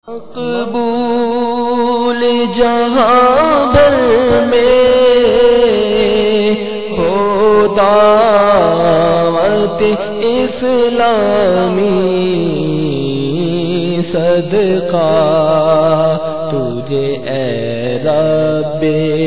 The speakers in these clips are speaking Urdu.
مقبول جہاں بھر میں ہو دعوت اسلامی، صدقہ تجھے اے رب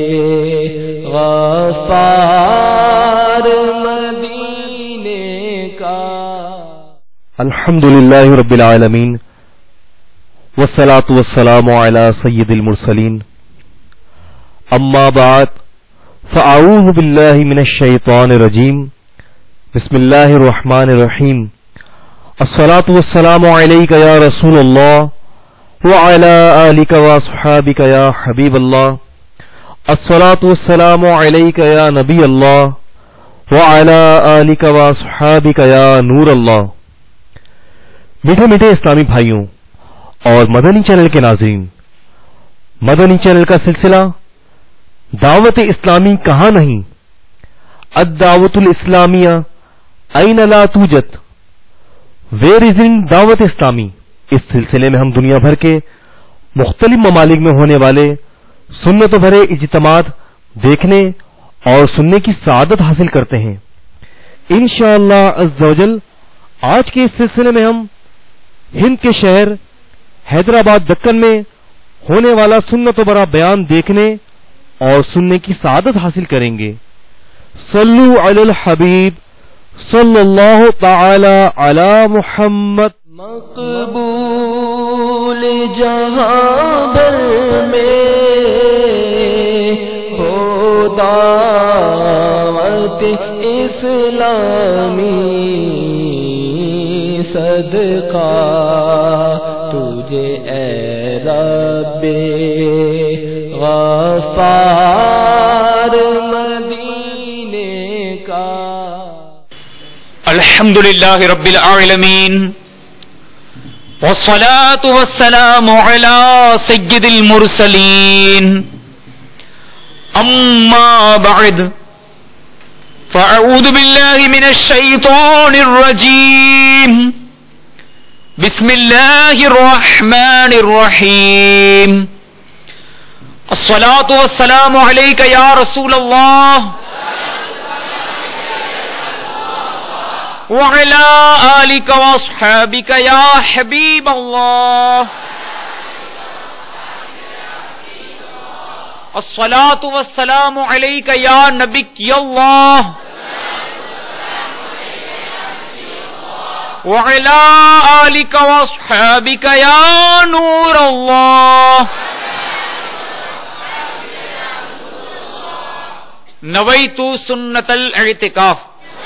غفار مدینے کا۔ الحمدللہ رب العالمین والصلاة والسلام علی سید المرسلین، اما بعد فاعوذ باللہ من الشیطان الرجیم، بسم اللہ الرحمن الرحیم، الصلاة والسلام علیک یا رسول اللہ وعلی آلک واصحابک یا حبیب اللہ، الصلاة والسلام علیک یا نبی اللہ وعلی آلک واصحابک یا نور اللہ۔ میٹھے میٹھے اسلامی بھائیوں اور مدنی چینل کے ناظرین، مدنی چینل کا سلسلہ دعوت اسلامی کہاں نہیں، الدعوت الاسلامیہ این لا توجد، ویر از ان دعوت اسلامی۔ اس سلسلے میں ہم دنیا بھر کے مختلف ممالک میں ہونے والے سنت و بھرے اجتماعات دیکھنے اور سننے کی سعادت حاصل کرتے ہیں۔ انشاءاللہ عز و جل آج کے اس سلسلے میں ہم ہند کے شہر حیدرآباد دکن میں ہونے والا سنت و برا بیان دیکھنے اور سننے کی سعادت حاصل کریں گے۔ صلو علی الحبیب صلی اللہ تعالی علی محمد۔ مقبول جہاں بھر میں ہو دعوت اسلامی، صدقہ تجھے اے رب غفار مدینے کا۔ الحمدللہ رب العالمین والصلاة والسلام علی سید المرسلین، اما بعد فاعوذ باللہ من الشیطان الرجیم، بسم اللہ الرحمن الرحیم، الصلاة والسلام علیک یا رسول اللہ وعلی آلک واصحابک یا حبیب اللہ، الصلاة والسلام علیک یا نبی اللہ وعلی آلک واصحابک یا نور اللہ۔ نویت سنت الاعتکاف۔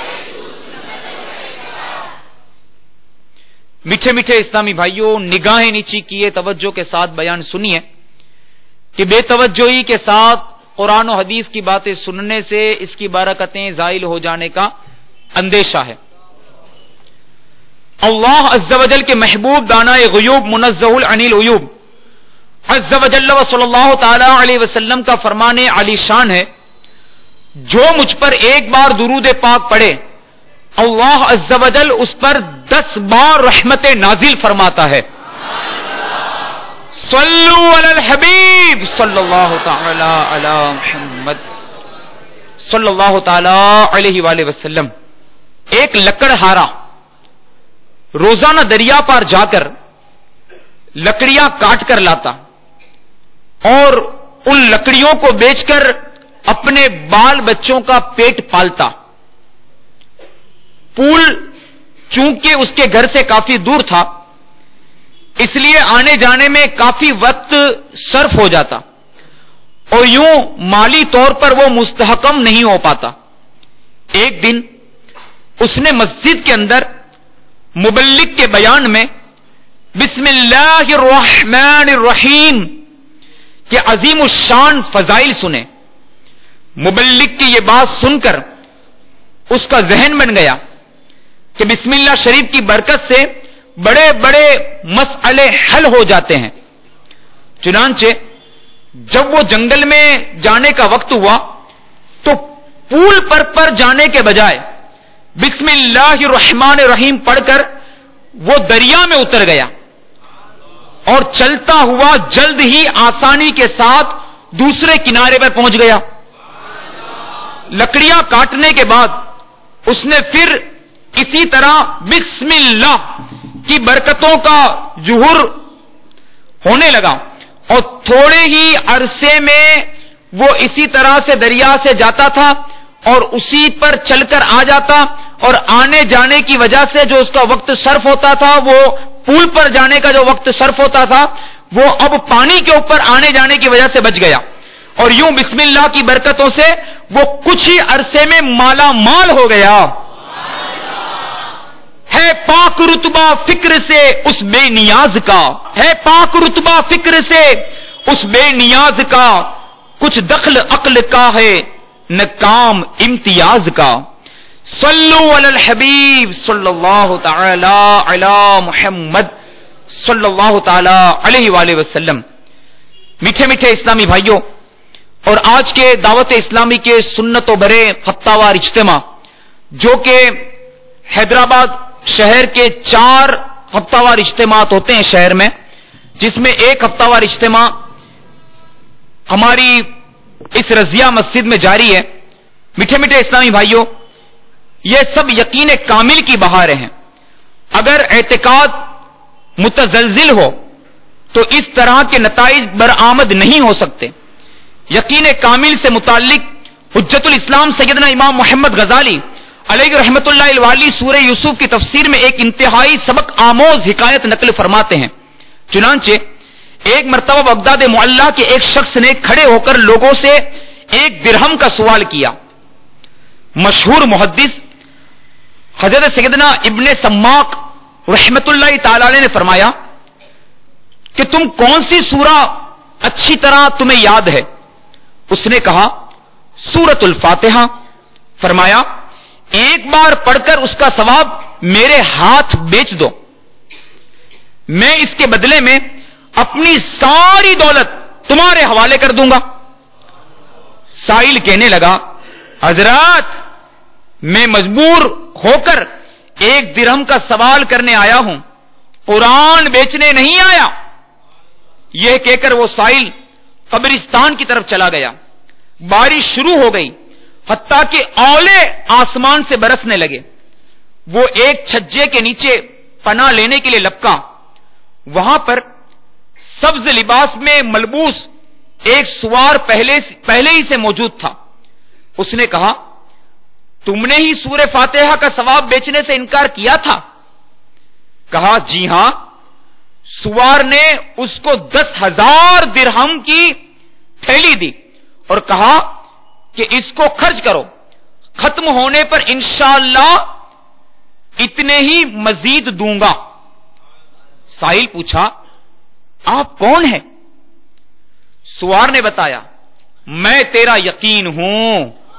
میٹھے میٹھے اسلامی بھائیوں، نگاہیں نیچی کیے توجہ کے ساتھ بیان سنیے کہ بے توجہی کے ساتھ قرآن و حدیث کی باتیں سننے سے اس کی برکتیں زائل ہو جانے کا اندیشہ ہے۔ اللہ عز و جل کے محبوب دانہ غیوب منزہ عن العیوب عز و جل و صلی اللہ تعالی علیہ وسلم کا فرمان علی شان ہے، جو مجھ پر ایک بار درود پاک پڑھے اللہ عز و جل اس پر 10 بار رحمت نازل فرماتا ہے۔ صلو علی الحبیب صلی اللہ تعالی علی محمد صلی اللہ تعالی علیہ وآلہ وسلم۔ ایک لکڑہارا روزانہ دریا پر جا کر لکڑیاں کاٹ کر لاتا اور ان لکڑیوں کو بیچ کر اپنے بال بچوں کا پیٹ پالتا۔ پول چونکہ اس کے گھر سے کافی دور تھا، اس لیے آنے جانے میں کافی وقت صرف ہو جاتا اور یوں مالی طور پر وہ مستحکم نہیں ہو پاتا۔ ایک دن اس نے مسجد کے اندر مبلغ کے بیان میں بسم اللہ الرحمن الرحیم کے عظیم الشان فضائل سنے۔ مبلغ کی یہ بات سن کر اس کا ذہن بن گیا کہ بسم اللہ شریف کی برکت سے بڑے بڑے مسئلے حل ہو جاتے ہیں۔ چنانچہ جب وہ جنگل میں جانے کا وقت ہوا تو پول پر جانے کے بجائے بسم اللہ الرحمن الرحیم پڑھ کر وہ دریا میں اتر گیا اور چلتا ہوا جلد ہی آسانی کے ساتھ دوسرے کنارے پر پہنچ گیا. لکڑیاں کاٹنے کے بعد اس نے پھر اسی طرح بسم اللہ کی برکتوں کا ظہور ہونے لگا اور تھوڑے ہی عرصے میں وہ اسی طرح سے دریا سے جاتا تھا اور اسی پر چل کر آ جاتا, اور آنے جانے کی وجہ سے جو اس کا وقت صرف ہوتا تھا, وہ پول پر جانے کا جو وقت صرف ہوتا تھا, وہ اب پانی کے اوپر آنے جانے کی وجہ سے بچ گیا. اور یوں بسم اللہ کی برکتوں سے وہ کچھ ہی عرصے میں مالا مال ہو گیا. ہے پاک رتبہ فکر سے اس بے نیاز کا, ہے پاک رتبہ فکر سے اس بے نیاز کا, کچھ دخل عقل کا ہے نہ کام امتیاز کا. صلو علی الحبیب صلی اللہ تعالی علی محمد صلی اللہ تعالی علیہ وآلہ وسلم. میٹھے میٹھے اسلامی بھائیوں, اور آج کے دعوت اسلامی کے سنت و برے ہفتہ وار اجتماع جو کہ حیدرآباد شہر کے 4 ہفتہ وار اجتماعات ہوتے ہیں شہر میں, جس میں ایک ہفتہ وار اجتماع ہماری اس رضیہ مسجد میں جاری ہے. میٹھے میٹھے اسلامی بھائیوں, یہ سب یقین کامل کی بہاریں ہیں. اگر اعتقاد متزلزل ہو تو اس طرح کے نتائج برآمد نہیں ہو سکتے. یقین کامل سے متعلق حجت الاسلام سیدنا امام محمد غزالی علیہ رحمت اللہ الوالی سورہ یوسف کی تفسیر میں ایک انتہائی سبق آموز حکایت نقل فرماتے ہیں. چنانچہ ایک مرتبہ بغداد معلیٰ کے ایک شخص نے کھڑے ہو کر لوگوں سے 1 درہم کا سوال کیا. مشہور محدث حضرت سیدنا ابن سماق رحمت اللہ تعالی علیہ نے فرمایا کہ تم کون سی سورہ اچھی طرح تمہیں یاد ہے؟ اس نے کہا سورۃ الفاتحہ. فرمایا ایک بار پڑھ کر اس کا ثواب میرے ہاتھ بیچ دو, میں اس کے بدلے میں اپنی ساری دولت تمہارے حوالے کر دوں گا. سائل کہنے لگا حضرات میں مجبور ہو کر 1 درہم کا سوال کرنے آیا ہوں, قرآن بیچنے نہیں آیا. یہ کہہ کر وہ سائل قبرستان کی طرف چلا گیا. بارش شروع ہو گئی, حتیٰ کہ اولے آسمان سے برسنے لگے. وہ ایک چھجے کے نیچے پناہ لینے کے لیے لپکا. وہاں پر سبز لباس میں ملبوس ایک سوار پہلے ہی سے موجود تھا. اس نے کہا تم نے ہی سورہ فاتحہ کا ثواب بیچنے سے انکار کیا تھا؟ کہا جی ہاں. سوار نے اس کو 10,000 درہم کی تھیلی دی اور کہا کہ اس کو خرچ کرو, ختم ہونے پر انشاءاللہ اتنے ہی مزید دوں گا. سائل پوچھا آپ کون ہیں؟ سوار نے بتایا میں تیرا یقین ہوں.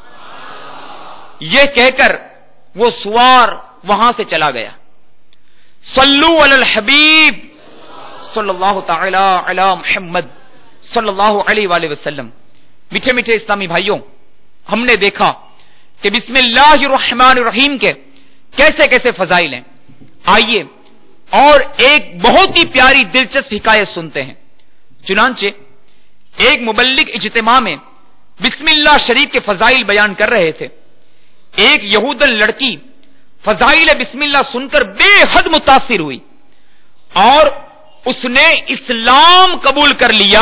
یہ کہہ کر وہ سوار وہاں سے چلا گیا. صلو علی الحبیب صلی اللہ تعالی علی محمد صلی اللہ علیہ وآلہ وسلم. میٹھے میٹھے اسلامی بھائیوں, ہم نے دیکھا کہ بسم اللہ الرحمن الرحیم کے کیسے کیسے فضائل ہیں. آئیے اور ایک بہت ہی پیاری دلچسپ حکایت سنتے ہیں. چنانچہ ایک مبلغ اجتماع میں بسم اللہ شریف کے فضائل بیان کر رہے تھے. ایک یہودن لڑکی فضائل بسم اللہ سن کر بے حد متاثر ہوئی اور اس نے اسلام قبول کر لیا.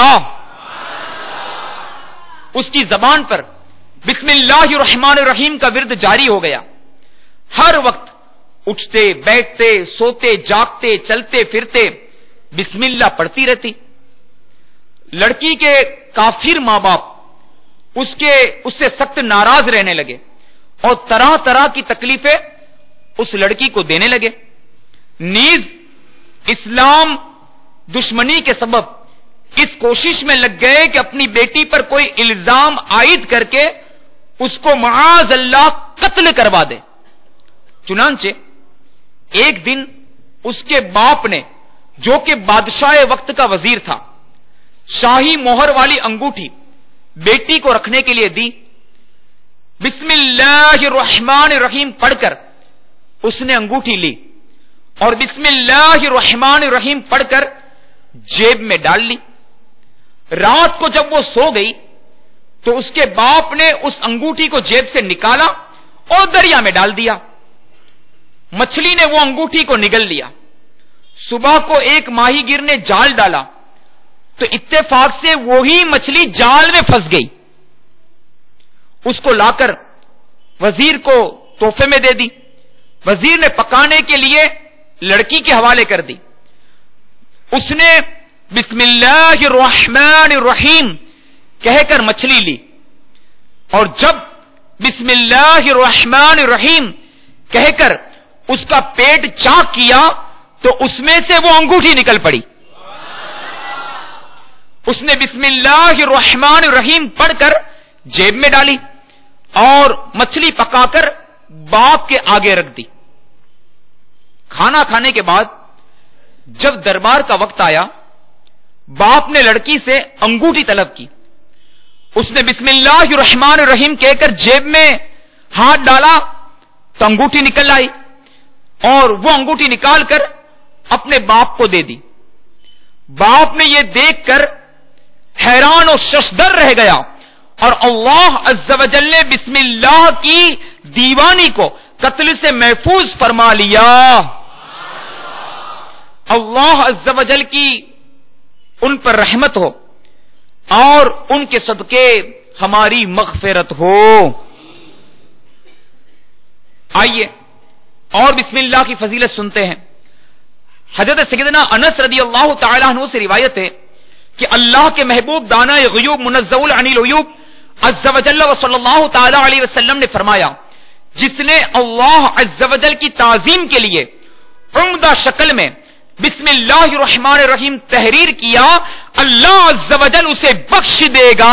اس کی زبان پر بسم اللہ الرحمن الرحیم کا ورد جاری ہو گیا. ہر وقت اٹھتے بیٹھتے سوتے جاگتے چلتے پھرتے بسم اللہ پڑھتی رہتی. لڑکی کے کافر ماں باپ اس سے سخت ناراض رہنے لگے اور طرح طرح کی تکلیفیں اس لڑکی کو دینے لگے. نیز اسلام دشمنی کے سبب اس کوشش میں لگ گئے کہ اپنی بیٹی پر کوئی الزام عائد کر کے اس کو معاذ اللہ قتل کروا دے. چنانچہ ایک دن اس کے باپ نے, جو کہ بادشاہ وقت کا وزیر تھا, شاہی مہر والی انگوٹھی بیٹی کو رکھنے کے لیے دی. بسم اللہ الرحمن الرحیم پڑھ کر اس نے انگوٹھی لی اور بسم اللہ الرحمن الرحیم پڑھ کر जेब में डाल ली। रात को जब वो सो गई तो उसके बाप ने उस अंगूठी को जेब से निकाला और दरिया में डाल दिया। मछली ने वो अंगूठी को निगल लिया। सुबह को एक माहीगीर ने जाल डाला तो इत्तेफाक से वही मछली जाल में फंस गई। उसको लाकर वजीर को तोहफे में दे दी। वजीर ने पकाने के लिए लड़की के हवाले कर दी। उसने बिस्मिल्लाहिर्रहमानिर्रहीम कहकर मछली ली और जब बिस्मिल्लाहिर्रहमानिर्रहीम कहकर उसका पेट चाक किया तो उसमें से वो अंगूठी निकल पड़ी। उसने बिस्मिल्लाहिर्रहमानिर्रहीम पढ़कर जेब में डाली और मछली पकाकर बाप के आगे रख दी। खाना खाने के बाद जब दरबार का वक्त आया, बाप ने लड़की से अंगूठी तलब की। उसने बिस्मिल्लाहिर्रहमानिर्रहीम कहकर जेब में हाथ डाला तो अंगूठी निकल आई और वो अंगूठी निकालकर अपने बाप को दे दी। बाप ने यह देखकर हैरान और शशदर रह गया और अल्लाह अज़्ज़ व जल ने बिस्मिल्लाह की दीवानी को कत्ल से महफूज फरमा लिया। अल्लाह अज़्ज़ व जल की उन पर रहमत हो और उनके सदके हमारी मग़फ़िरत हो। आइए और बिस्मिल्लाह की फजीलत सुनते हैं। हज़रत सय्यदना अनस रज़ियल्लाहु तआला अन्हु से रिवायत है कि अल्लाह के महबूब दाना ग़ुयूब मुनज़्ज़हुल अनिल उयूब अज़्ज़ व जल्ल व सल्लल्लाहु तआला अलैहि वसल्लम ने फरमाया, जिसने अल्लाह अज़्ज़ व जल की ताज़ीम के लिए उम्दा शक्ल में बिस्मिल्लाहिर्रहमानिर्रहीम तहरीर किया, अल्लाह अज़्ज़ व जल उसे बख्श देगा।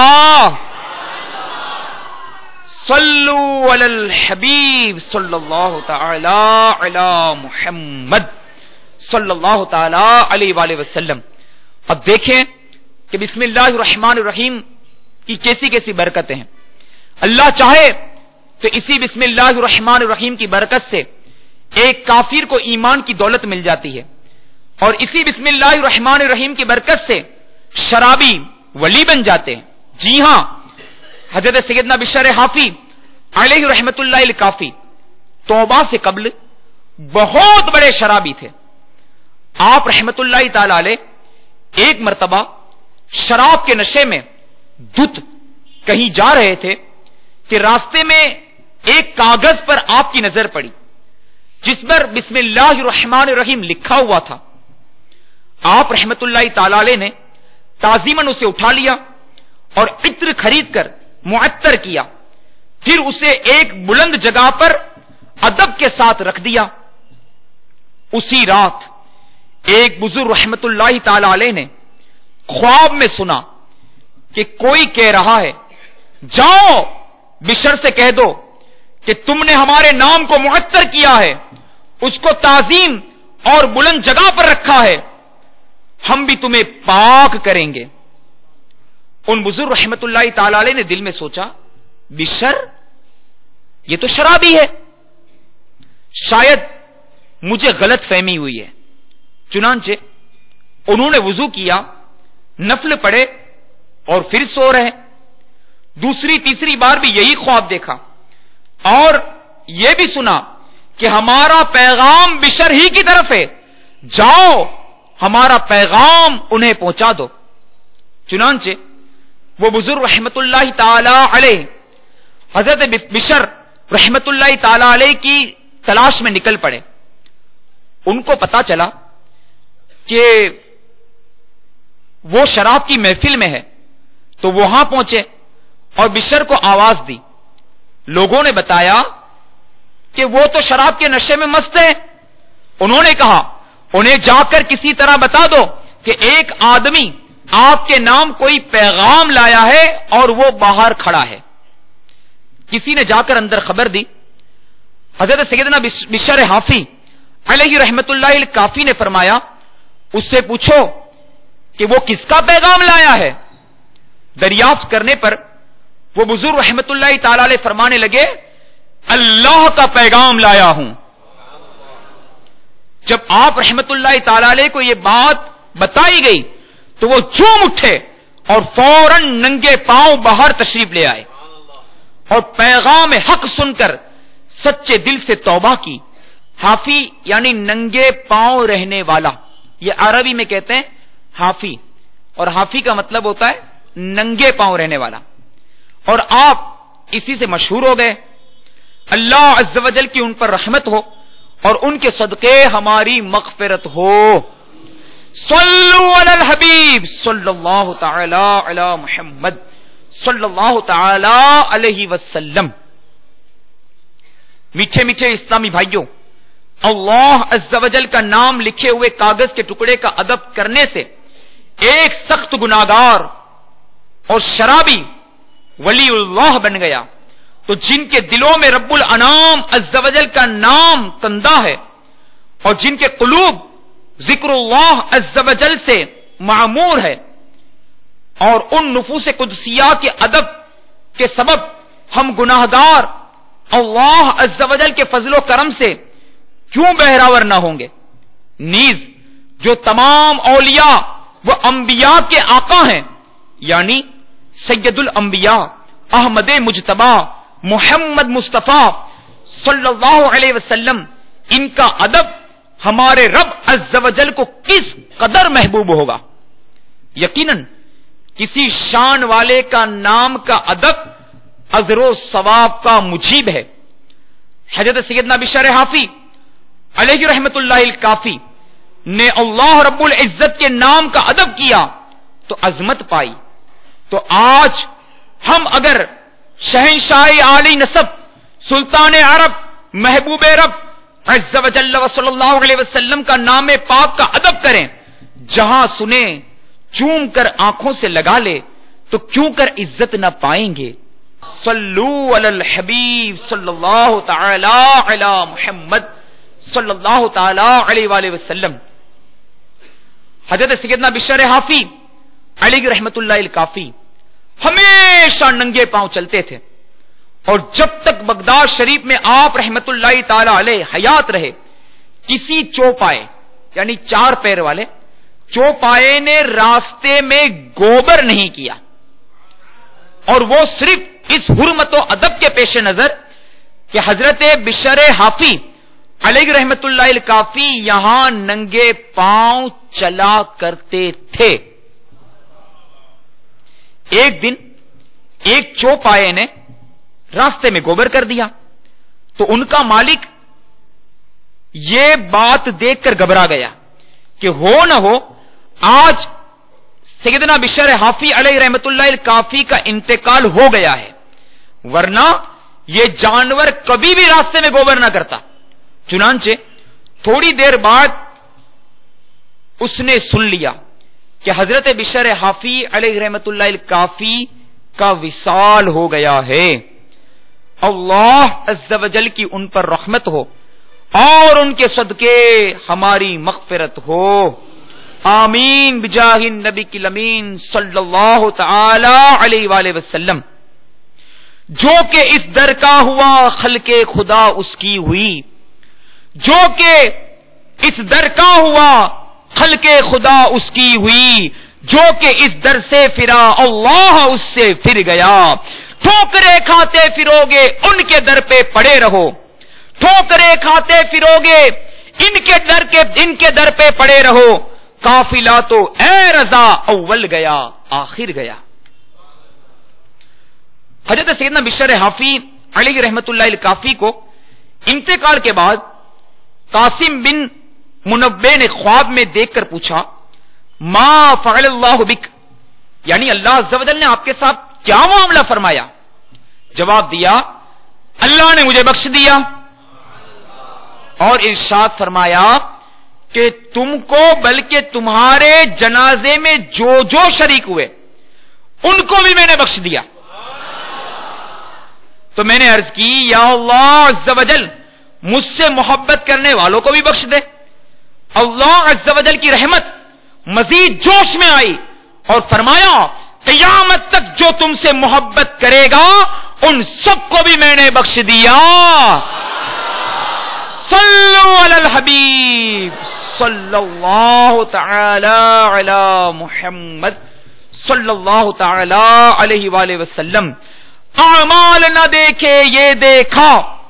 सल्लु अलल हबीब सल्लल्लाहु तआला अला मुहम्मद सल्लल्लाहु तआला अलैहि वसल्लम। अब देखें कि बिस्मिल्लाहिर्रहमानिर्रहीम की कैसी कैसी बरकतें हैं। अल्लाह चाहे तो इसी बिस्मिल्लाहिर्रहमानिर्रहीम की बरकत से एक काफिर को ईमान की दौलत मिल जाती है और इसी बिस्मिल्लाहिर्रहमानिर्रहीम की बरकत से शराबी वली बन जाते हैं। जी हां, हजरत सैयदना बिशर हाफी अलैहि रहमतुल्लाह काफी तौबा से कब्ल बहुत बड़े शराबी थे। आप रहमतुल्लाह ताला अलैह एक मर्तबा शराब के नशे में धुत कहीं जा रहे थे कि रास्ते में एक कागज पर आपकी नजर पड़ी जिस पर बिस्मिल्लाहिर्रहमानिर्रहीम लिखा हुआ था। आप रहमतुल्लाह ताला अलैह ने ताजीमन उसे उठा लिया और इत्र खरीद कर मुअत्तर किया, फिर उसे एक बुलंद जगह पर अदब के साथ रख दिया। उसी रात एक बुजुर्ग रहमतुल्लाह ताला अलैह ने ख्वाब में सुना कि कोई कह रहा है, जाओ बिशर से कह दो कि तुमने हमारे नाम को मुअत्तर किया है, उसको ताजीम और बुलंद जगह पर रखा है, हम भी तुम्हें पाक करेंगे। उन बुजुर्ग रहमतुल्लाह ताला अलैह ने दिल में सोचा, बिशर ये तो शराबी है, शायद मुझे गलत फहमी हुई है। चुनांचे उन्होंने वुजू किया, नफल पढ़े और फिर सो रहे। दूसरी तीसरी बार भी यही ख्वाब देखा और यह भी सुना कि हमारा पैगाम बिशर ही की तरफ है, जाओ हमारा पैगाम उन्हें पहुंचा दो। चुनांचे वो बुजुर्ग रहमतुल्लाह ताला अलैह हजरत बिशर रहमतुल्लाह ताला अलैह की तलाश में निकल पड़े। उनको पता चला कि वो शराब की महफिल में है, तो वहां पहुंचे और बिशर को आवाज दी। लोगों ने बताया कि वो तो शराब के नशे में मस्त है। उन्होंने कहा, उन्हें जाकर किसी तरह बता दो कि एक आदमी आपके नाम कोई पैगाम लाया है और वो बाहर खड़ा है। किसी ने जाकर अंदर खबर दी। हजरत सैयदना बिशर हाफी अलैहि रहमतुल्लाह काफी ने फरमाया, उससे पूछो कि वो किसका पैगाम लाया है। दरियाफ्त करने पर वो बुजुर्ग रहमतुल्लाह ताला अलैह फरमाने लगे, अल्लाह का पैगाम लाया हूं। जब आप रहमतुल्लाह ताला अलैह को यह बात बताई गई تو وہ جھوم اٹھے اور فوراً ننگے پاؤں باہر تشریف لے آئے اور پیغام حق سن کر سچے دل سے توبہ کی. حافی یعنی ننگے پاؤں رہنے والا، یہ عربی میں کہتے ہیں حافی، اور حافی کا مطلب ہوتا ہے ننگے پاؤں رہنے والا. اور آپ اسی سے مشہور ہو گئے. اللہ عز و جل کی ان پر رحمت ہو اور ان کے صدقے ہماری مغفرت ہو. صلو علی الحبیب صلی اللہ تعالی علی محمد صلی اللہ تعالی علیہ وسلم. میٹھے میٹھے اسلامی بھائیوں، اللہ عز و جل کا نام لکھے ہوئے کاغذ کے ٹکڑے کا ادب کرنے سے ایک سخت گناہگار اور شرابی ولی اللہ بن گیا، تو جن کے دلوں میں رب الانام عز و جل کا نام تندہ ہے اور جن کے قلوب ذکر اللہ عز و جل سے معمور ہے، اور ان نفوس قدسیہ کے ادب کے سبب ہم گناہگار اللہ عز و جل کے فضل و کرم سے کیوں بہراور نہ ہوں گے؟ نیز جو تمام اولیاء و انبیاء کے آقا ہیں، یعنی سید الانبیاء احمد مجتبی محمد مصطفیٰ صلی اللہ علیہ وسلم، ان کا ادب ہمارے رب عز و جل کو کس قدر محبوب ہوگا. یقیناً کسی شان والے کا نام کا ادب اجر و ثواب کا مجیب ہے. حضرت سیدنا بشر حافی علیہ رحمت اللہ الکافی نے اللہ رب العزت کے نام کا ادب کیا تو عظمت پائی. تو آج ہم اگر شہنشاہ عالی نسب سلطان عرب محبوب رب عز و جل و صلی اللہ علیہ وسلم کا نام پاک کا ادب کریں، جہاں سنیں چوم کر آنکھوں سے لگا لے تو کیوں کر عزت نہ پائیں گے. صلو علی الحبیب صلی اللہ تعالی علی محمد صلی اللہ تعالی علیہ وآلہ وسلم. حضرت سیدنا بشر حافی علیہ رحمت اللہ الکافی ہمیشہ ننگے پاؤں چلتے تھے، اور جب تک بغداد شریف میں آپ رحمت اللہ تعالی علیہ حیات رہے، کسی چوپائے یعنی چار پیر والے چوپائے نے راستے میں گوبر نہیں کیا، اور وہ صرف اس حرمت و ادب کے پیش نظر کہ حضرت بشر حافی علیہ رحمت اللہ الکافی یہاں ننگے پاؤں چلا کرتے تھے. ایک دن ایک چوپائے نے راستے میں گوبر کر دیا تو ان کا مالک یہ بات دیکھ کر گھبرا گیا کہ ہو نہ ہو آج سیدنا بشر حافی علیہ رحمت اللہ الکافی کا انتقال ہو گیا ہے، ورنہ یہ جانور کبھی بھی راستے میں گوبر نہ کرتا. چنانچہ تھوڑی دیر بعد اس نے سن لیا کہ حضرت بشر حافی علیہ رحمت اللہ الکافی کا وصال ہو گیا ہے. اللہ عز و جل کی ان پر رحمت ہو اور ان کے صدقے ہماری مغفرت ہو. آمین بجاہ النبی کی لمین صلی اللہ تعالی علیہ وآلہ وسلم. جو کہ اس در کا ہوا خلق خدا اس کی ہوئی، جو کہ اس در کا ہوا خلق خدا اس کی ہوئی، جو کہ اس در سے پھرا اللہ اس سے پھر گیا. ٹھوکرے کھاتے پھروگے ان کے در پہ پڑے رہو، ٹھوکرے کھاتے پھروگے ان کے در پہ پڑے رہو. قافلہ تو اے رضا اول گیا آخر گیا. حضرت سیدنا بشر حافی علیہ رحمت اللہ الکافی کو انتقال کے بعد قاسم بن منبع نے خواب میں دیکھ کر پوچھا ما فعل اللہ بک، یعنی اللہ عز و جل نے آپ کے ساتھ کیا معاملہ فرمایا؟ جواب دیا اللہ نے مجھے بخش دیا اور ارشاد فرمایا کہ تم کو بلکہ تمہارے جنازے میں جو جو شریک ہوئے ان کو بھی میں نے بخش دیا. تو میں نے عرض کی یا اللہ عز و جل مجھ سے محبت کرنے والوں کو بھی بخش دے. اللہ عز و جل کی رحمت مزید جوش میں آئی اور فرمایا قیامت تک جو تم سے محبت کرے گا ان سب کو بھی میں نے بخش دیا. صلو علی الحبیب صلی اللہ تعالی علی محمد صلی اللہ تعالی علیہ وآلہ وسلم. اعمال نہ دیکھے یہ دیکھا،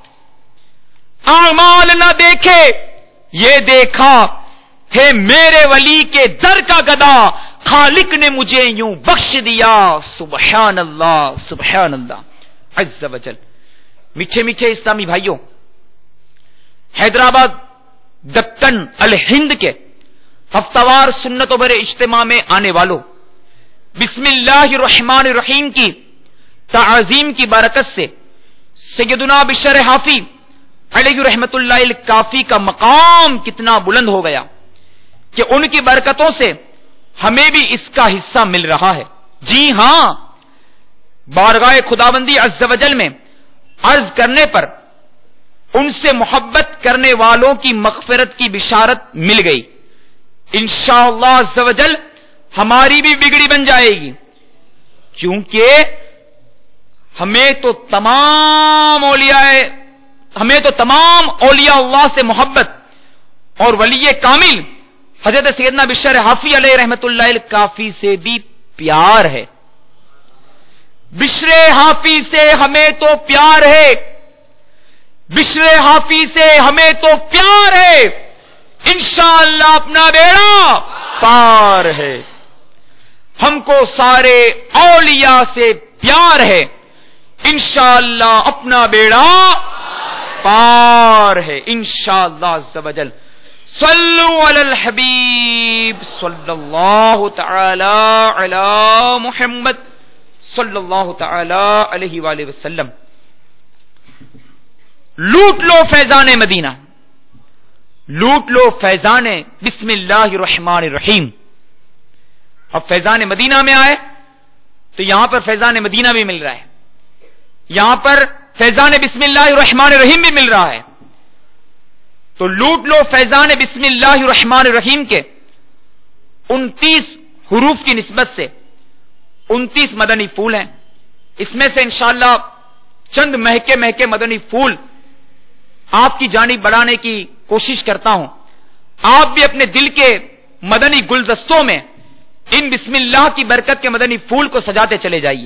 اعمال نہ دیکھے یہ دیکھا ہے میرے ولی کے در کا گدا، خالق نے مجھے یوں بخش دیا. سبحان اللہ سبحان اللہ عز وجل. میٹھے میٹھے اسلامی بھائیوں، حیدرآباد، دکن، الہند کے ہفتہ وار سنتوں بھرے اجتماع میں آنے والوں، بسم اللہ الرحمن الرحیم کی تعظیم کی برکت سے سیدنا بشر حافی علیہ رحمت اللہ الکافی کا مقام کتنا بلند ہو گیا کہ ان کی برکتوں سے ہمیں بھی اس کا حصہ مل رہا ہے. جی ہاں، بارگاہ خداوندی عز و جل میں عرض کرنے پر ان سے محبت کرنے والوں کی مغفرت کی بشارت مل گئی. انشاءاللہ عز و جل ہماری بھی بگڑی بن جائے گی، کیونکہ ہمیں تو تمام اولیاء اللہ سے محبت اور ولی کامل حضرت سیدنا بشر حافی علیہ رحمت اللہ الکافی سے بھی پیار ہے. بشر حافی سے ہمیں تو پیار ہے، بشر حافی سے ہمیں تو پیار ہے، انشاءاللہ اپنا بیڑا پار ہے. ہم کو سارے اولیاء سے پیار ہے، انشاءاللہ اپنا بیڑا پار ہے انشاءاللہ عز و جل. صلو علی الحبیب صلی اللہ تعالی علی محمد صلی اللہ تعالی علیہ وآلہ وسلم. لوٹ لو فیضان مدینہ، لوٹ لو فیضان بسم اللہ الرحمن الرحیم. اب فیضان مدینہ میں آئے تو یہاں پر فیضان مدینہ بھی مل رہا ہے، یہاں پر فیضان بسم اللہ الرحمن الرحیم بھی مل رہا ہے. تو لوٹ لو فیضان بسم اللہ الرحمن الرحیم کے 29 حروف کی نسبت سے 29 مدنی پھول ہیں. اس میں سے انشاءاللہ چند مہکے مہکے مدنی پھول آپ کی جانب بڑھانے کی کوشش کرتا ہوں. آپ بھی اپنے دل کے مدنی گلدستوں میں ان بسم اللہ کی برکت کے مدنی پھول کو سجاتے چلے جائیے.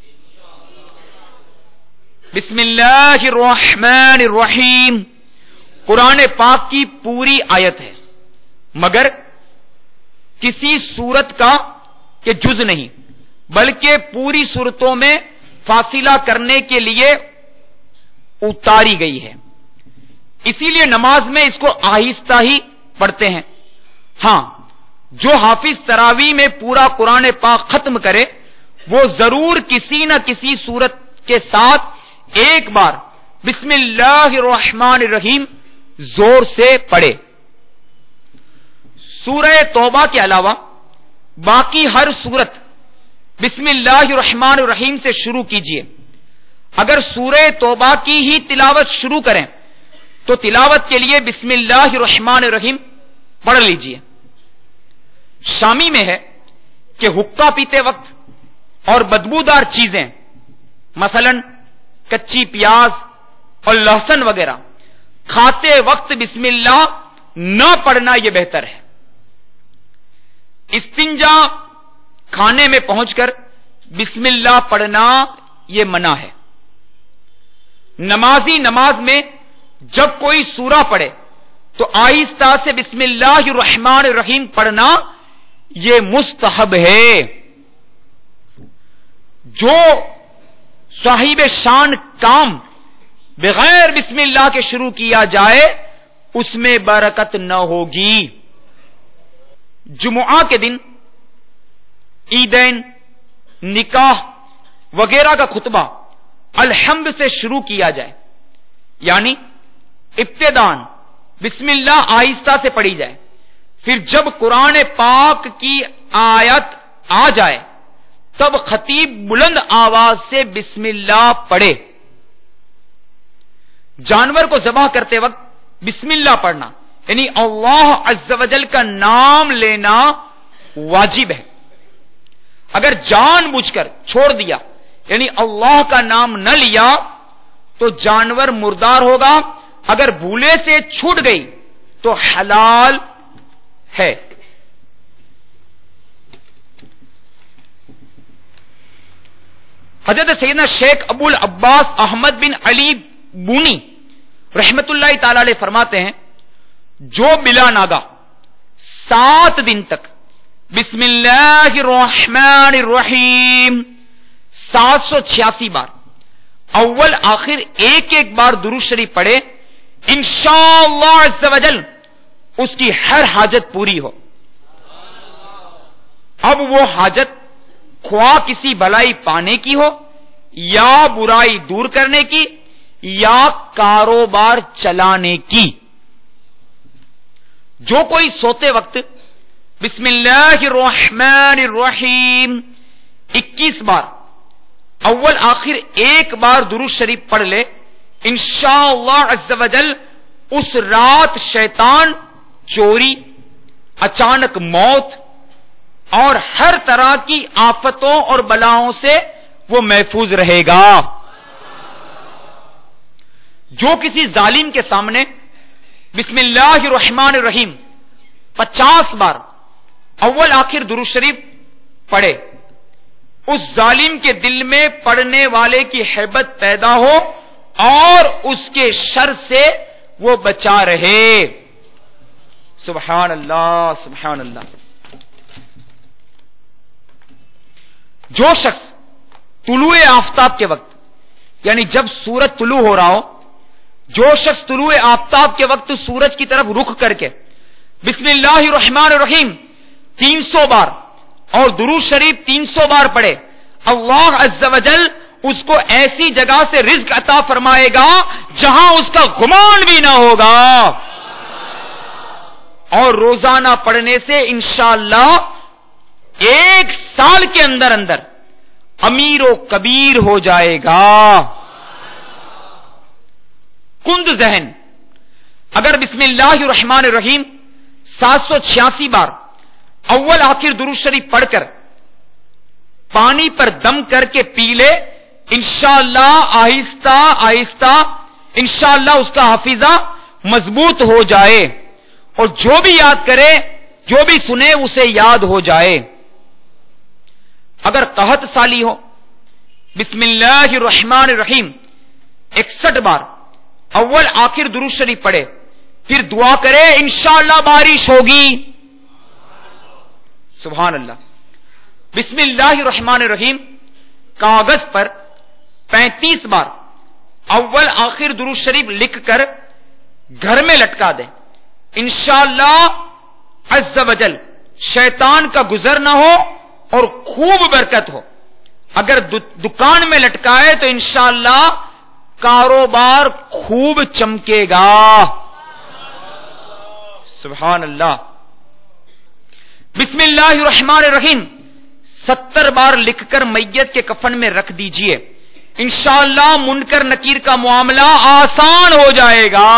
بسم اللہ الرحمن الرحیم قرآن پاک کی پوری آیت ہے، مگر کسی سورت کا کہ جز نہیں، بلکہ پوری سورتوں میں فاصلہ کرنے کے لیے اتاری گئی ہے. اسی لیے نماز میں اس کو آہستہ ہی پڑھتے ہیں. ہاں، جو حافظ تراویح میں پورا قرآن پاک ختم کرے وہ ضرور کسی نہ کسی سورت کے ساتھ ایک بار بسم اللہ الرحمن الرحیم زور سے پڑھے. سورہ توبہ کے علاوہ باقی ہر سورت بسم اللہ الرحمن الرحیم سے شروع کیجئے. اگر سورہ توبہ کی ہی تلاوت شروع کریں تو تلاوت کے لیے بسم اللہ الرحمن الرحیم پڑھ لیجئے. شامی میں ہے کہ حقہ پیتے وقت اور بدبودار چیزیں مثلا کچی پیاز اور لہسن وغیرہ کھاتے وقت بسم اللہ نہ پڑھنا یہ بہتر ہے. استنجا کھانے میں پہنچ کر بسم اللہ پڑھنا یہ منع ہے. نمازی نماز میں جب کوئی سورہ پڑھے تو آہستہ سے بسم اللہ الرحمن الرحیم پڑھنا یہ مستحب ہے. جو صاحب شان کام بغیر بسم اللہ کے شروع کیا جائے اس میں برکت نہ ہوگی. جمعہ کے دن عیدین، نکاح وغیرہ کا خطبہ الحمد سے شروع کیا جائے، یعنی ابتداً بسم اللہ آہستہ سے پڑھی جائے، پھر جب قرآن پاک کی آیت آ جائے تب خطیب بلند آواز سے بسم اللہ پڑھے. جانور کو ذبح کرتے وقت بسم اللہ پڑھنا یعنی اللہ عز و جل کا نام لینا واجب ہے. اگر جان بوجھ کر چھوڑ دیا یعنی اللہ کا نام نہ لیا تو جانور مردار ہوگا. اگر بھولے سے چھوٹ گئی تو حلال ہے. حضرت سیدنا شیخ ابو العباس احمد بن علی بونی رحمت اللہ تعالی علیہ فرماتے ہیں جو بلا ناگا 7 دن تک بسم اللہ الرحمن الرحیم 786 بار اول آخر ایک بار درود شریف پڑھے انشاءاللہ عز و جل اس کی ہر حاجت پوری ہو. اب وہ حاجت خواہ کسی بھلائی پانے کی ہو یا برائی دور کرنے کی یا کاروبار چلانے کی. جو کوئی سوتے وقت بسم اللہ الرحمن الرحیم 21 بار اول آخر ایک بار درود شریف پڑھ لے انشاءاللہ عز و جل اس رات شیطان چوری، اچانک موت اور ہر طرح کی آفتوں اور بلاؤں سے وہ محفوظ رہے گا. جو کسی ظالم کے سامنے بسم اللہ الرحمن الرحیم 50 بار اول آخر درود شریف پڑھے اس ظالم کے دل میں پڑھنے والے کی ہیبت پیدا ہو اور اس کے شر سے وہ بچا رہے. سبحان اللہ سبحان اللہ. جو شخص طلوع آفتاب کے وقت یعنی جب سورج طلوع ہو رہا ہو، جو شخص طلوع آفتاب کے وقت سورج کی طرف رخ کر کے بسم اللہ الرحمن الرحیم 300 بار اور درود شریف 300 بار پڑھے اللہ عز و جل اس کو ایسی جگہ سے رزق عطا فرمائے گا جہاں اس کا گمان بھی نہ ہوگا. اور روزانہ پڑھنے سے انشاءاللہ 1 سال کے اندر اندر امیر و کبیر ہو جائے گا. کند ذہن اگر بسم اللہ الرحمن الرحیم 786 بار اول آخر درود شریف پڑھ کر پانی پر دم کر کے پی لے انشاءاللہ آہستہ آہستہ انشاءاللہ اس کا حافظہ مضبوط ہو جائے اور جو بھی یاد کرے جو بھی سنے اسے یاد ہو جائے. اگر قحط سالی ہو بسم اللہ الرحمن الرحیم 61 بار اول آخر درود شریف پڑھے پھر دعا کرے انشاءاللہ بارش ہوگی. سبحان اللہ. بسم اللہ الرحمن الرحیم کاغذ پر 35 بار اول آخر درود شریف لکھ کر گھر میں لٹکا دیں انشاءاللہ عز و جل شیطان کا گزر نہ ہو اور خوب برکت ہو. اگر دکان میں لٹکائے تو انشاءاللہ کاروبار خوب چمکے گا. سبحان اللہ. بسم اللہ الرحمن الرحیم 70 بار لکھ کر میت کے کفن میں رکھ دیجئے انشاءاللہ منکر نکیر کا معاملہ آسان ہو جائے گا.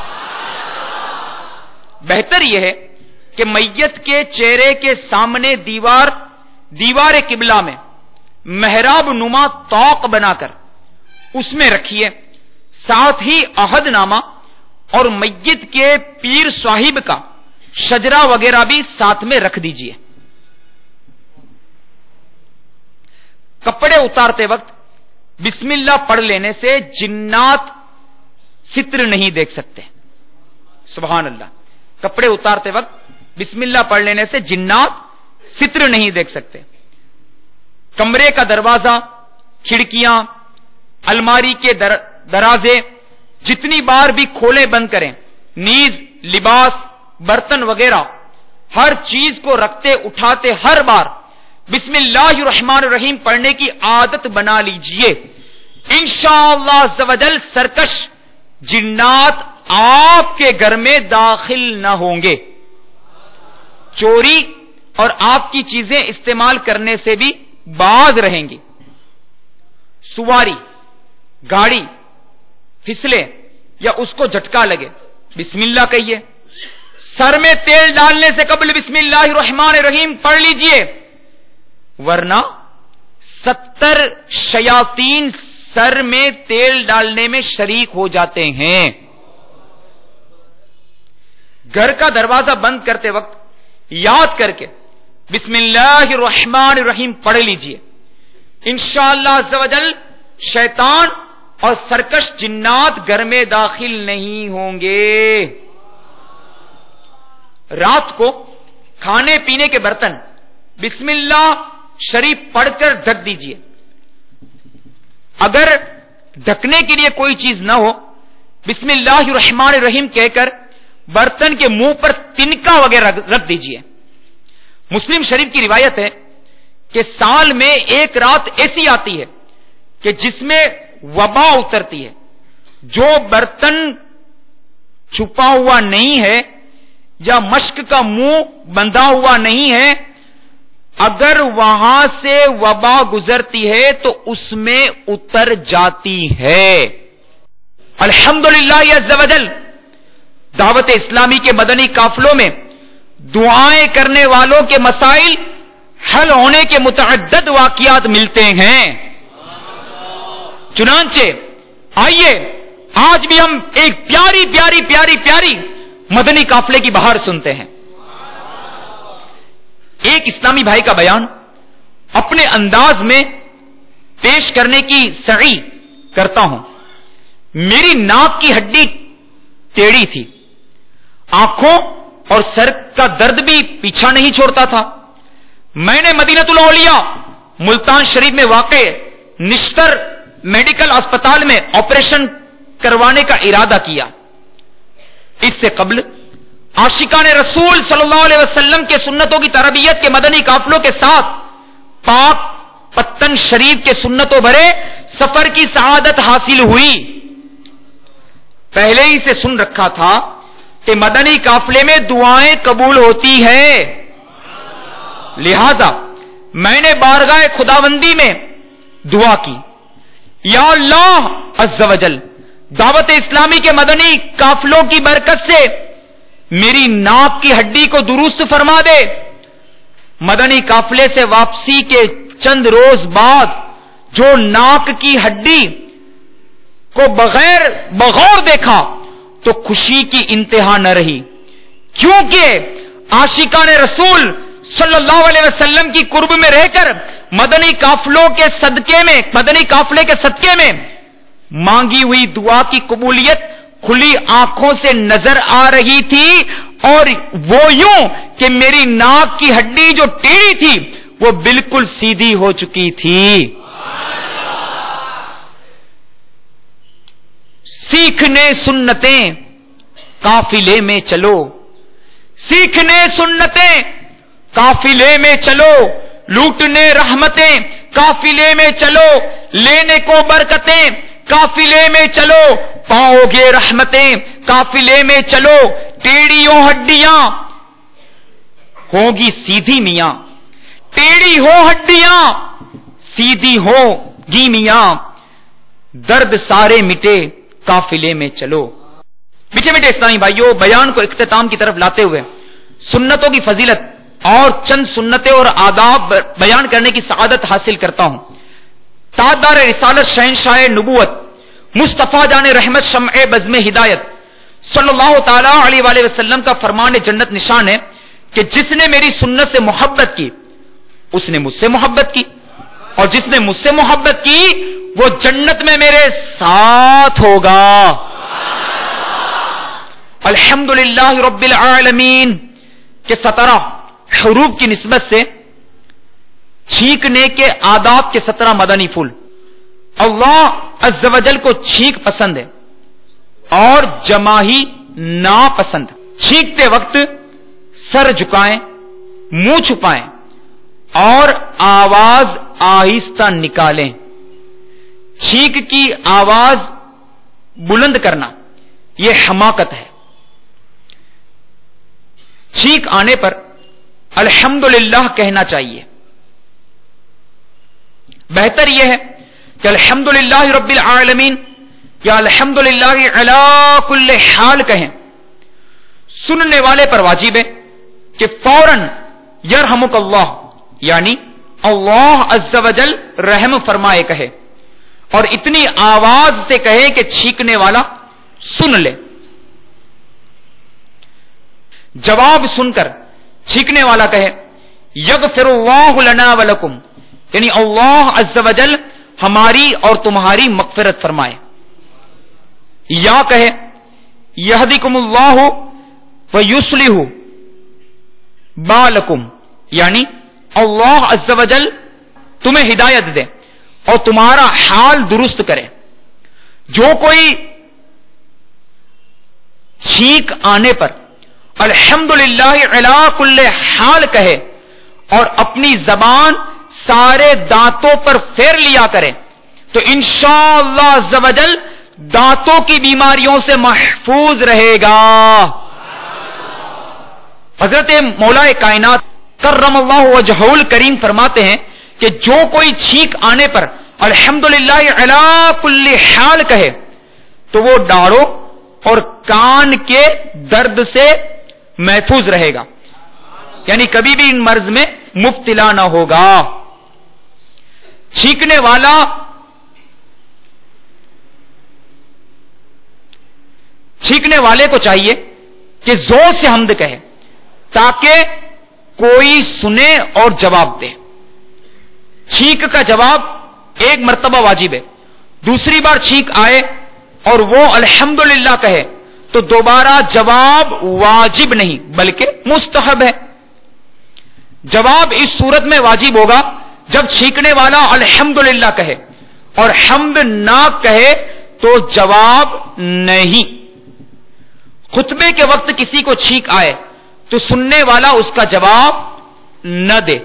بہتر یہ ہے کہ میت کے چہرے کے سامنے دیوار قبلہ میں محراب نما طوق بنا کر اس میں رکھیے. ساتھ ہی عہد نامہ اور میت کے پیر صاحب کا شجرا وغیرہ بھی ساتھ میں رکھ دیجئے. کپڑے اتارتے وقت بسم اللہ پڑھ لینے سے جنات ستر نہیں دیکھ سکتے. سبحان اللہ. کپڑے اتارتے وقت بسم اللہ پڑھ لینے سے جنات ستر نہیں دیکھ سکتے. کمرے کا دروازہ، کھڑکیاں، الماری کے درازے جتنی بار بھی کھولے بند کریں، نیز لباس، برتن وغیرہ ہر چیز کو رکھتے اٹھاتے ہر بار بسم اللہ الرحمن الرحیم پڑھنے کی عادت بنا لیجئے. انشاءاللہ عز و جل سرکش جنات آپ کے گھر میں داخل نہ ہوں گے. چوری اور آپ کی چیزیں استعمال کرنے سے بھی باز رہیں گی. سواری، گاڑی پھسلے یا اس کو جھٹکا لگے بسم اللہ کہیے. سر میں تیل ڈالنے سے قبل بسم اللہ الرحمن الرحیم پڑھ لیجئے ورنہ 70 شیاطین سر میں تیل ڈالنے میں شریک ہو جاتے ہیں. گھر کا دروازہ بند کرتے وقت یاد کر کے بسم اللہ الرحمن الرحیم پڑھ لیجئے. انشاءاللہ عز و جل شیطان اور سرکش جنات گھر میں داخل نہیں ہوں گے. رات کو کھانے پینے کے برتن بسم اللہ شریف پڑھ کر ڈھک دیجئے. اگر ڈھکنے کے لیے کوئی چیز نہ ہو بسم اللہ الرحمن الرحیم کہہ کر برتن کے منہ پر تنکا وغیرہ رکھ دیجئے. مسلم شریف کی روایت ہے کہ سال میں ایک رات ایسی آتی ہے کہ جس میں وبا اترتی ہے. جو برتن چھپا ہوا نہیں ہے یا مشک کا منہ بندھا ہوا نہیں ہے، اگر وہاں سے وبا گزرتی ہے تو اس میں اتر جاتی ہے. الحمدللہ عز و جل دعوت اسلامی کے مدنی قافلوں میں دعائیں کرنے والوں کے مسائل حل ہونے کے متعدد واقعات ملتے ہیں. چنانچہ آئیے آج بھی ہم ایک پیاری پیاری پیاری پیاری مدنی قافلے کی بہار سنتے ہیں. ایک اسلامی بھائی کا بیان اپنے انداز میں پیش کرنے کی سعی کرتا ہوں. میری ناک کی ہڈی ٹیڑھی تھی، آنکھوں اور سر کا درد بھی پیچھا نہیں چھوڑتا تھا. میں نے مدینۃ الاولیاء ملتان شریف میں واقع نشتر میڈیکل اسپتال میں آپریشن کروانے کا ارادہ کیا. اس سے قبل عاشقان رسول صلی اللہ علیہ وسلم کے سنتوں کی تربیت کے مدنی قافلوں کے ساتھ پاک پتن شریف کے سنتوں بھرے سفر کی سعادت حاصل ہوئی. پہلے ہی سے سن رکھا تھا کہ مدنی قافلے میں دعائیں قبول ہوتی ہے، لہذا میں نے بارگاہ خداوندی میں دعا کی، یا اللہ عز و جل دعوت اسلامی کے مدنی قافلوں کی برکت سے میری ناک کی ہڈی کو درست فرما دے. مدنی قافلے سے واپسی کے چند روز بعد جو ناک کی ہڈی کو بغور دیکھا تو خوشی کی انتہا نہ رہی، کیونکہ عاشقان رسول صلی اللہ علیہ وسلم کی قرب میں رہ کر مدنی قافلوں کے صدقے میں، مدنی قافلے کے صدقے میں مانگی ہوئی دعا کی قبولیت کھلی آنکھوں سے نظر آ رہی تھی، اور وہ یوں کہ میری ناک کی ہڈی جو ٹیڑھی تھی وہ بالکل سیدھی ہو چکی تھی. سیکھنے سنتیں قافلے میں چلو، سیکھنے سنتیں قافلے میں چلو، لوٹنے رحمتیں قافلے میں چلو، لینے کو برکتیں قافلے میں چلو، پاؤ گے رحمتیں قافلے میں چلو. ٹیڑھیوں ہڈیاں ہوں گی سیدھی میاں، ٹیڑھی ہو ہڈیاں سیدھی ہو گی میاں، درد سارے مٹے قافلے میں چلو. میٹھے میٹھے اسلامی بھائیوں، بیان کو اختتام کی طرف لاتے ہوئے سنتوں کی فضیلت اور چند سنتیں اور آداب بیان کرنے کی سعادت حاصل کرتا ہوں. تاجدار رسالت شہنشاہ نبوت مصطفیٰ جان رحمت شمع بزم ہدایت صلی اللہ تعالی علیہ وآلہ وسلم کا فرمان جنت نشان ہے کہ جس نے میری سنت سے محبت کی اس نے مجھ سے محبت کی، اور جس نے مجھ سے محبت کی وہ جنت میں میرے ساتھ ہوگا. الحمدللہ رب العالمین کے 17 حروف کی نسبت سے چھینکنے کے آداب کے 17 مدنی پھول. اللہ عز و جل کو چھینک پسند ہے اور جماہی ناپسند. چھینکتے وقت سر جھکائیں، منہ چھپائیں اور آواز آہستہ نکالیں. چھینک کی آواز بلند کرنا یہ حماقت ہے. چھینک آنے پر الحمدللہ کہنا چاہیے. بہتر یہ ہے کہ الحمدللہ رب العالمین یا الحمدللہ علی کل حال کہیں. سننے والے پر واجب ہے کہ فوراً یرحمک اللہ یعنی اللہ عز و جل رحم فرمائے کہے، اور اتنی آواز سے کہے کہ چھینکنے والا سن لے. جواب سن کر چھینکنے والا کہے یغفر اللہ لنا ولکم، یعنی اللہ عز و جل ہماری اور تمہاری مغفرت فرمائے، یا کہے یہدیکم اللہ ویصلح بالکم، یعنی اللہ عز و جل تمہیں ہدایت دے اور تمہارا حال درست کرے۔ جو کوئی چھینک آنے پر الحمدللہ علی کل حال کہے اور اپنی زبان سارے دانتوں پر پھیر لیا کرے تو انشاءاللہ عز و جل دانتوں کی بیماریوں سے محفوظ رہے گا۔ حضرت مولا کائنات کرم اللہ وجہہ الکریم فرماتے ہیں کہ جو کوئی چھینک آنے پر الحمدللہ علی کل حال کہے تو وہ ڈاڑوں اور کان کے درد سے محفوظ رہے گا، یعنی کبھی بھی ان مرض میں مبتلا نہ ہوگا۔ چھینکنے والے کو چاہیے کہ زور سے حمد کہے تاکہ کوئی سنے اور جواب دے۔ چھینک کا جواب ایک مرتبہ واجب ہے، دوسری بار چھینک آئے اور وہ الحمدللہ کہے تو دوبارہ جواب واجب نہیں بلکہ مستحب ہے۔ جواب اس صورت میں واجب ہوگا جب چھینکنے والا الحمدللہ کہے اور حمد نہ کہے تو جواب نہیں۔ خطبے کے وقت کسی کو چھینک آئے تو سننے والا اس کا جواب نہ دے۔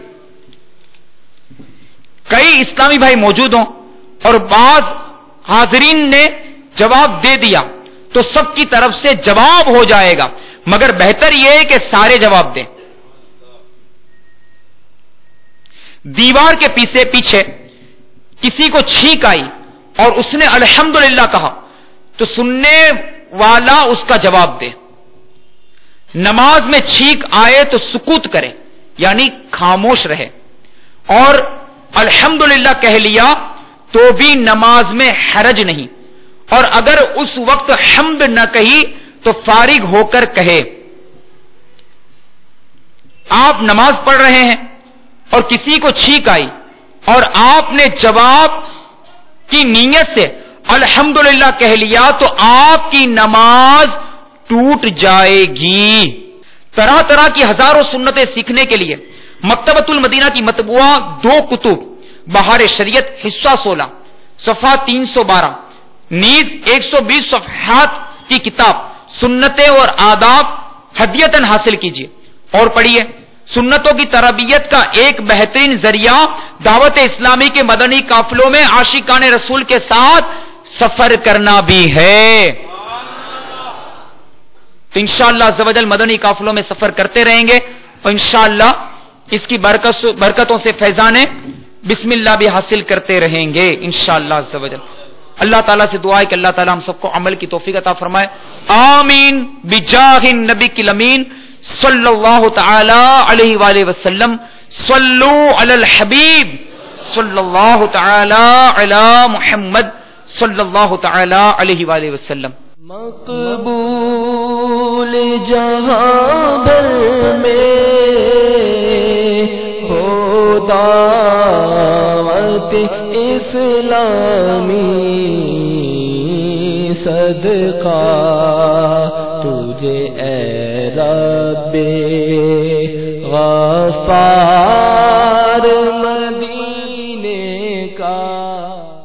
کئی اسلامی بھائی موجود ہوں اور بعض حاضرین نے جواب دے دیا تو سب کی طرف سے جواب ہو جائے گا، مگر بہتر یہ ہے کہ سارے جواب دیں۔ دیوار کے پیچھے کسی کو چھینک آئی اور اس نے الحمدللہ کہا تو سننے والا اس کا جواب دے۔ نماز میں چھینک آئے تو سکوت کرے یعنی خاموش رہے، اور الحمدللہ کہہ لیا تو بھی نماز میں حرج نہیں، اور اگر اس وقت حمد نہ کہی تو فارغ ہو کر کہے۔ آپ نماز پڑھ رہے ہیں اور کسی کو چھینک آئی اور آپ نے جواب کی نیت سے الحمدللہ کہہ لیا تو آپ کی نماز ٹوٹ جائے گی۔ طرح طرح کی ہزاروں سنتیں سیکھنے کے لیے مکتبۃ المدینہ کی مطبوعہ 2 کتب بہار شریعت حصہ 16 صفحہ 312 نیز 120 صفحات کی کتاب سنتیں اور آداب ہدیتاً حاصل کیجیے اور پڑھیے۔ سنتوں کی تربیت کا ایک بہترین ذریعہ دعوت اسلامی کے مدنی قافلوں میں عاشقان رسول کے ساتھ سفر کرنا بھی ہے۔ تو انشاءاللہ عز و جل مدنی قافلوں میں سفر کرتے رہیں گے اور انشاءاللہ اس کی برکتوں سے فیضانے بسم اللہ بھی حاصل کرتے رہیں گے انشاءاللہ عز و جل۔ اللہ تعالیٰ سے دعا ہے کہ اللہ تعالیٰ ہم سب کو عمل کی توفیق عطا فرمائے، آمین بجاہ النبی الامین صلی اللہ تعالی علیہ وآلہ وسلم۔ صلو علی الحبیب صلی اللہ تعالی علی محمد صلی اللہ تعالی علیہ وآلہ وسلم۔ مقبول جہاں بھر میں ہو دعوت اسلامی، صدقہ تجھے اے رب غفار مدینے کا۔